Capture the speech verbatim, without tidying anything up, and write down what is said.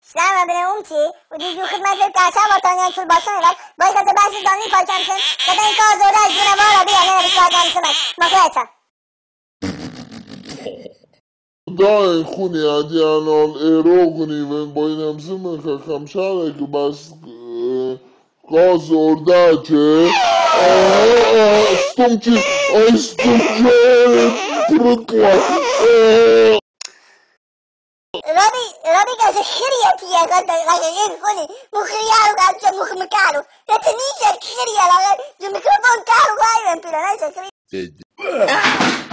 سلام بنام تي ودي جو خدمة الكاسة وطنيا كل باشون لك باي كذا بس داني فالشامسون كذا إنك زودا جينا ولا بيا أنا بس كذا نسمع مخلصة داي خوني عادي أنا الإيروغني من بينام سمك كم شارك بس كاز أرداتي استمتي استمتي برطلة ربي ربي كذا خيريا كيا كذا كذا يخوني مخيارو كذا مخ مكارو تتنيش خيريا لا جو ميكروفون كارو غاير بيلا نايس خيريا